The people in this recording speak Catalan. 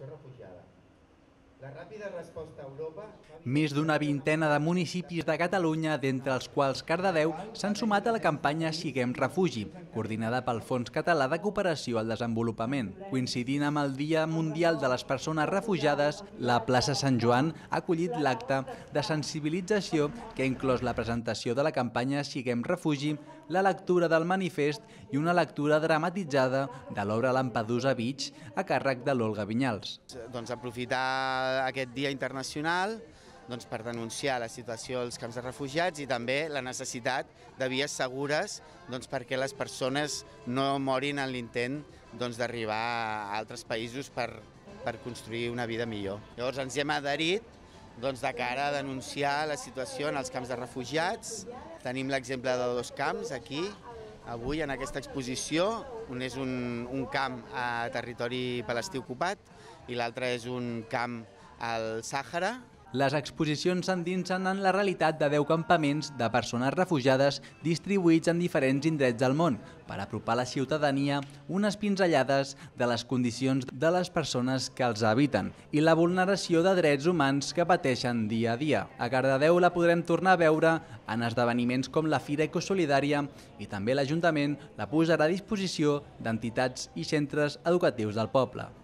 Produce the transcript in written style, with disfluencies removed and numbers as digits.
població refugiada. La ràpida resposta a Europa... Més d'una vintena de municipis de Catalunya, d'entre els quals Cardedeu, s'han sumat a la campanya Siguem Refugi, coordinada pel Fons Català de Cooperació al Desenvolupament. Coincidint amb el Dia Mundial de les Persones Refugiades, la plaça Sant Joan ha acollit l'acte de sensibilització que ha inclòs la presentació de la campanya Siguem Refugi, la lectura del manifest i una lectura dramatitzada de l'obra Lampedusa Beach a càrrec de l'Olga Vinyals. Aprofitar aquest dia internacional per denunciar la situació als camps de refugiats i també la necessitat de vies segures perquè les persones no morin en l'intent d'arribar a altres països per construir una vida millor. Llavors ens hi hem adherit de cara a denunciar la situació en els camps de refugiats. Tenim l'exemple de dos camps aquí, avui en aquesta exposició. Un és un camp a territori palestí ocupat i l'altre és un camp al Sàhara. Les exposicions s'endinsen en la realitat de 10 campaments de persones refugiades distribuïts en diferents indrets del món per apropar a la ciutadania unes pinzellades de les condicions de les persones que els habiten i la vulneració de drets humans que pateixen dia a dia. A Cardedeu la podrem tornar a veure en esdeveniments com la Fira Ecosolidària i també l'Ajuntament la posarà a disposició d'entitats i centres educatius del poble.